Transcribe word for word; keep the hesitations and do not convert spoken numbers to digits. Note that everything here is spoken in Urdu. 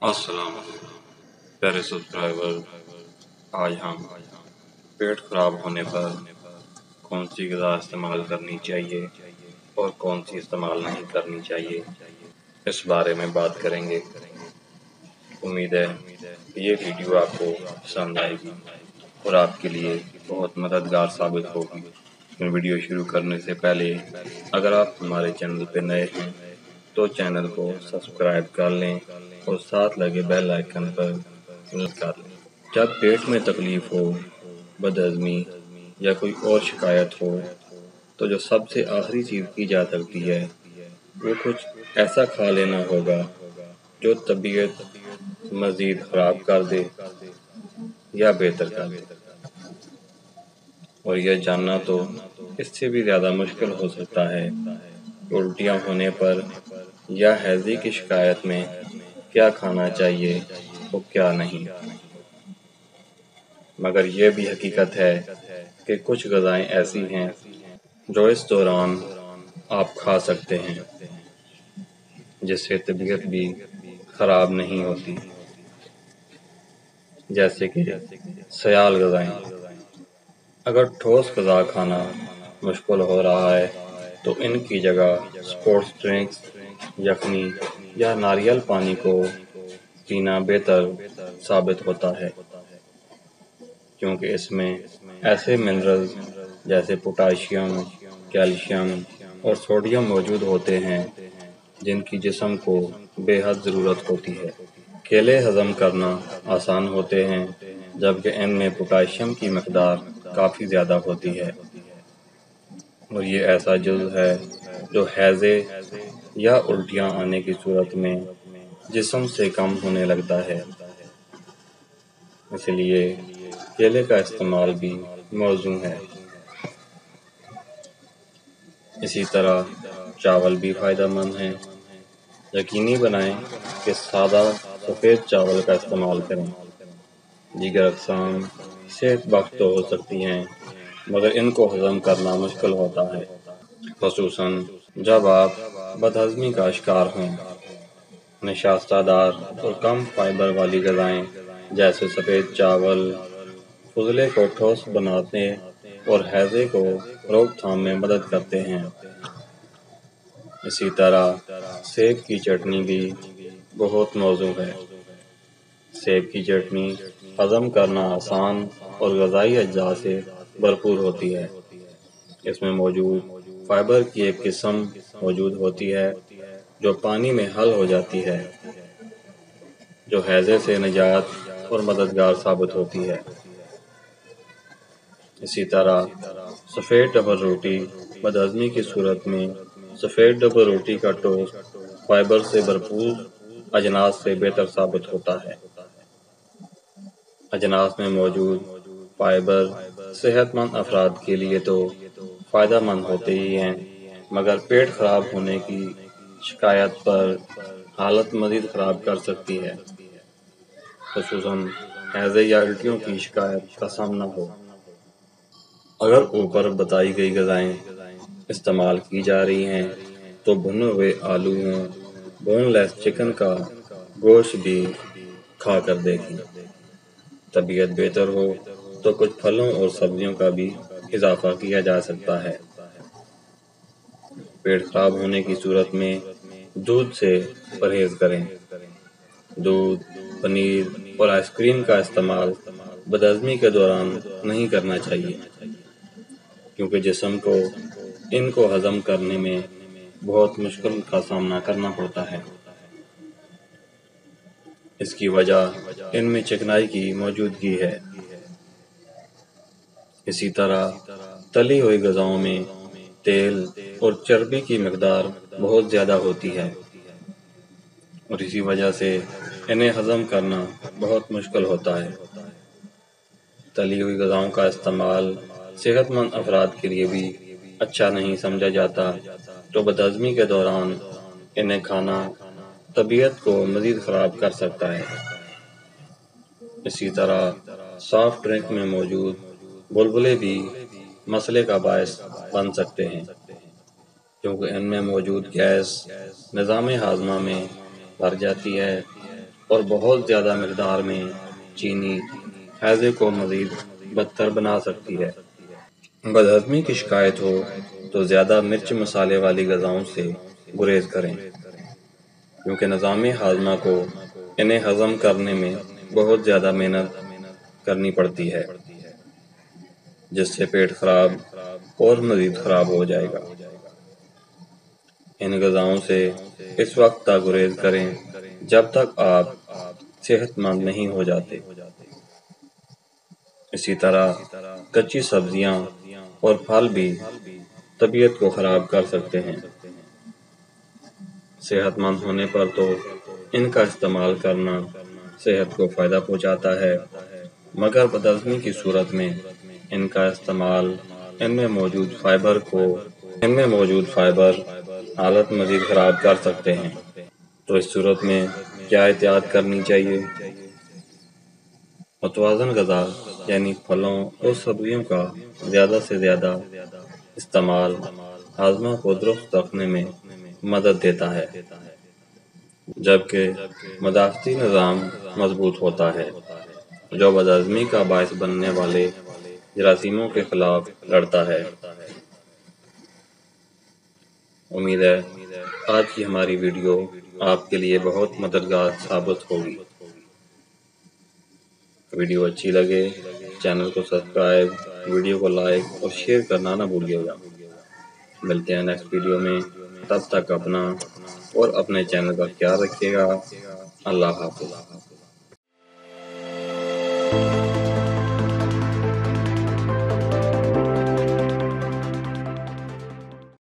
السلام علیکم پیارے سبسکرائبر، آج ہم پیٹ خراب ہونے پر کون سی غذا استعمال کرنی چاہیے اور کون سی استعمال نہیں کرنی چاہیے اس بارے میں بات کریں گے۔ امید ہے یہ ویڈیو آپ کو پسند آئے گی اور آپ کے لیے بہت مددگار ثابت ہوگی۔ ویڈیو شروع کرنے سے پہلے اگر آپ ہمارے چینل پہ نئے ہیں تو چینل کو سبسکرائب کر لیں اور ساتھ لگے بیل آئیکن پر کلک کر لیں۔ جب پیٹ میں تکلیف ہو، بدہضمی یا کوئی اور شکایت ہو تو جو سب سے آخری چیز کی جا سکتی ہے وہ کچھ ایسا کھا لینا ہوگا جو طبیعت مزید خراب کر دے یا بہتر کر دے، اور یہ جاننا تو اس سے بھی زیادہ مشکل ہو سکتا ہے کہ الٹیاں ہونے پر یا ہیضے کی شکایت میں کیا کھانا چاہیے اور کیا نہیں۔ مگر یہ بھی حقیقت ہے کہ کچھ غذائیں ایسی ہیں جو اس دوران آپ کھا سکتے ہیں جس سے طبیعت بھی خراب نہیں ہوتی، جیسے کہ سیال غذائیں۔ اگر ٹھوس غذا کھانا مشکل ہو رہا ہے تو ان کی جگہ سپورٹس ڈرنکس، یخنی یا ناریل پانی کو پینا بہتر ثابت ہوتا ہے، کیونکہ اس میں ایسے منرلز جیسے پوٹاشیم، کیلشیم اور سوڈیم موجود ہوتے ہیں جن کی جسم کو بے حد ضرورت ہوتی ہے۔ کیلے ہضم کرنا آسان ہوتے ہیں جبکہ ان میں پوٹاشیم کی مقدار کافی زیادہ ہوتی ہے، اور یہ ایسا جزو ہے جو ہیضے یا الٹیاں آنے کی صورت میں جسم سے کم ہونے لگتا ہے۔ اس لیے کیلے کا استعمال بھی موزوں ہے۔ اسی طرح چاول بھی فائدہ مند ہیں۔ یقینی بنائیں کہ سادہ سفید چاول کا استعمال کریں۔ دیگر اقسام صحت بخش تو ہو سکتی ہیں مگر ان کو ہضم کرنا مشکل ہوتا ہے، خصوصاً جب آپ بدہضمی کا شکار ہوں۔ نشاستہ دار اور کم فائبر والی غذائیں جیسے سفید چاول فضلے کو ٹھوس بناتے اور ہیضے کو روک تھام میں مدد کرتے ہیں۔ اسی طرح سیب کی چٹنی بھی بہت موزوں ہے۔ سیب کی چٹنی ہضم کرنا آسان اور غذائی اجزاء سے بھرپور ہوتی ہے۔ اس میں موجود فائبر کی ایک قسم موجود ہوتی ہے جو پانی میں حل ہو جاتی ہے، جو ہیضے سے نجات اور مددگار ثابت ہوتی ہے۔ اسی طرح سفید ڈبل روٹی بدہضمی کی صورت میں سفید ڈبل روٹی کا ٹوسٹ فائبر سے بھرپور اجناس سے بہتر ثابت ہوتا ہے۔ اجناس میں موجود فائبر صحت مند افراد کے لیے تو فائدہ مند ہوتے ہی ہیں، مگر پیٹ خراب ہونے کی شکایت پر حالت مزید خراب کر سکتی ہے، خصوصاً ہیضے یا الٹیوں کی شکایت کا سامنا ہو۔ اگر اوپر بتائی گئی غذائیں استعمال کی جا رہی ہیں تو بھنے ہوئے آلو ہوں، بون لیس چکن کا گوشت بھی کھا کر دیکھیں۔ طبیعت بہتر ہو تو کچھ پھلوں اور سبزیوں کا بھی اضافہ کیا جا سکتا ہے۔ پیٹ خراب ہونے کی صورت میں دودھ سے پرہیز کریں۔ دودھ، پنیر اور آئس کریم کا استعمال بدہضمی کے دوران نہیں کرنا چاہیے، کیونکہ جسم کو ان کو ہضم کرنے میں بہت مشکل کا سامنا کرنا پڑتا ہے۔ اس کی وجہ ان میں چکنائی کی موجودگی ہے۔ اسی طرح تلی ہوئی غذاؤں میں تیل اور چربی کی مقدار بہت زیادہ ہوتی ہے، اور اسی وجہ سے انہیں ہضم کرنا بہت مشکل ہوتا ہے۔ تلی ہوئی غذاؤں کا استعمال صحت مند افراد کے لیے بھی اچھا نہیں سمجھا جاتا، تو بدہضمی کے دوران انہیں کھانا طبیعت کو مزید خراب کر سکتا ہے۔ اسی طرح سافٹ ڈرنک میں موجود بلبلے بھی مسئلے کا باعث بن سکتے ہیں، کیونکہ ان میں موجود گیس نظام ہاضمہ میں بھر جاتی ہے اور بہت زیادہ مقدار میں چینی ہیضے کو مزید بدتر بنا سکتی ہے۔ بدہضمی کی شکایت ہو تو زیادہ مرچ مسالے والی غذاؤں سے گریز کریں، کیونکہ نظام ہاضمہ کو انہیں ہضم کرنے میں بہت زیادہ محنت کرنی پڑتی ہے، جس سے پیٹ خراب اور مزید خراب ہو جائے گا۔ ان غذاؤں سے اس وقت تک گریز کریں جب تک آپ صحت مند نہیں ہو جاتے۔ اسی طرح کچی سبزیاں اور پھل بھی طبیعت کو خراب کر سکتے ہیں۔ صحت مند ہونے پر تو ان کا استعمال کرنا صحت کو فائدہ پہنچاتا ہے، مگر بدہضمی کی صورت میں ان کا استعمال ان میں موجود فائبر کو ان میں موجود فائبر حالت مزید خراب کر سکتے ہیں۔ تو اس صورت میں کیا احتیاط کرنی چاہیے؟ متوازن غذا یعنی پھلوں اور سبزیوں کا زیادہ سے زیادہ استعمال ہاضمہ کو درست رکھنے میں مدد دیتا ہے، جبکہ مدافعتی نظام مضبوط ہوتا ہے، جو بدہضمی کا باعث بننے والے جراثیموں کے خلاف لڑتا ہے۔ امید ہے آج کی ہماری ویڈیو آپ کے لیے بہت مددگار ثابت ہوگی۔ ویڈیو اچھی لگے چینل کو سبسکرائب، ویڈیو کو لائک اور شیئر کرنا نہ بھولیے گا۔ ملتے ہیں نیکسٹ ویڈیو میں، تب تک اپنا اور اپنے چینل کا خیال رکھیے گا۔ اللہ حافظ۔